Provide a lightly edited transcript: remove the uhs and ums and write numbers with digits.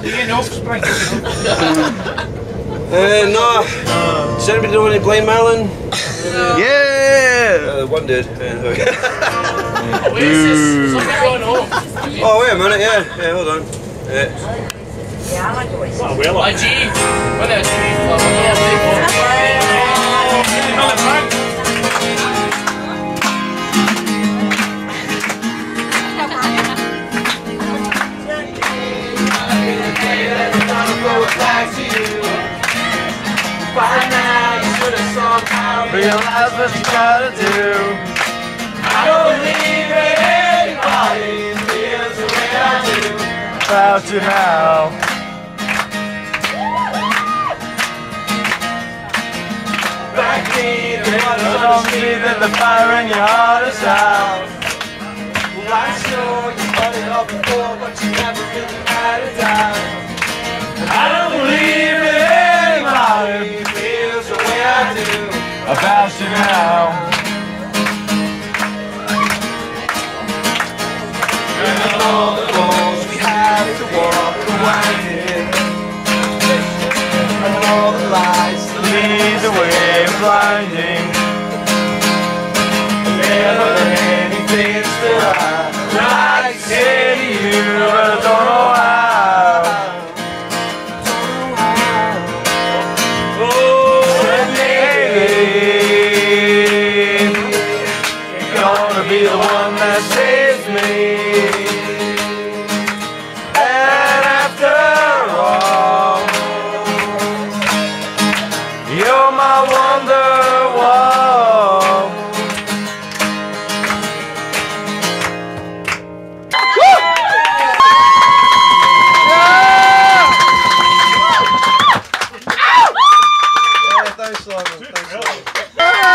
No. Does anybody know any Blind Melon? Yeah! One dude. Oasis. Something going home. Oh, wait a minute, yeah, hold on. Yeah, I like Oasis. A G. What a G. By now you should have somehow Realize what you gotta do. I don't believe anybody feels the way I do About you now. Backbeat and I don't see that the fire in your heart is out. Well, I know you brought it up before, but you never really had it down. I don't believe that anybody feels the way I do About you now. And all the roads we have to walk are winding, and all the lights that Lead the way blinding. never many things that I'd like to say to you, But I don't know how. Be the one that saves me. And after all, you're my Wonderwall. Yeah, thanks, Simon. Thanks, Simon.